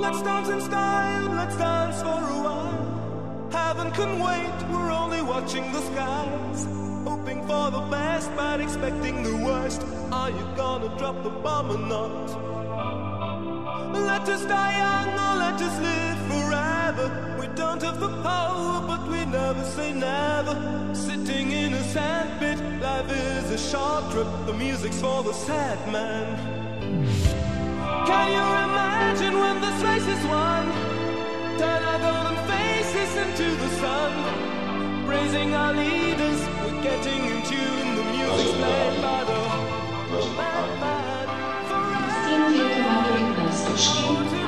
Let's dance in style, let's dance for a while. Heaven can wait, we're only watching the skies. Hoping for the best, but expecting the worst. Are you gonna drop the bomb or not? Let us die young or let us live forever. We don't have the power, but we never say never. Sitting in a sandpit, life is a short trip. The music's for the sad man. Can you imagine when this race is won? Turn our golden faces into the sun. Praising our leaders, we're getting in tune. The music's played by the madman. Sehr geehrte Wanderers,